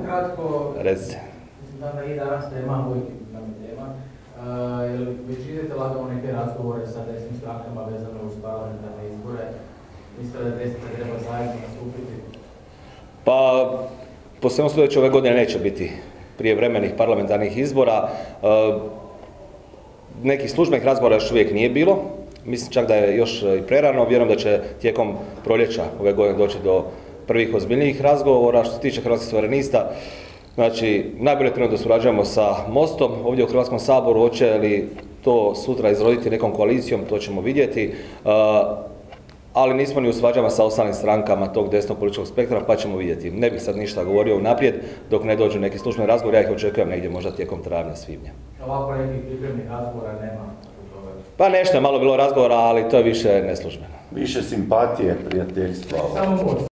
kratko. Recite. Da i danas tema, uvijek nam je tema. Jel već idete lagano neke razgovore sa desnim strankama vezano uz parlamentarne izbore? Mislite da desnica treba zajedno nastupiti? Pa, po svemu sudeći ove godine neće biti prijevremenih parlamentarnih izbora. Nekih službenih razgovora još uvijek nije bilo. Mislim čak da je još i prerano. Vjerujem da će tijekom proljeća ove godine doći do prvih ozbiljnijih razgovora. Što se tiče Hrvatskih suverenista, znači, najbolje trenutno da surađujemo sa Mostom ovdje u Hrvatskom saboru. Hoće li to sutra izroditi nekom koalicijom, to ćemo vidjeti. Ali nismo ni u svađama sa ostalim strankama tog desnog političkog spektra, pa ćemo vidjeti. Ne bih sad ništa govorio unaprijed dok ne dođu neki službeni razgovor, ja ih očekujem negdje možda tijekom travnja, svibnja. Ovako nekih pripremnih razgovora nema? Pa nešto je malo bilo razgovora, ali to je više neslužbeno. Više simpatije, prijateljstva. Samo Most.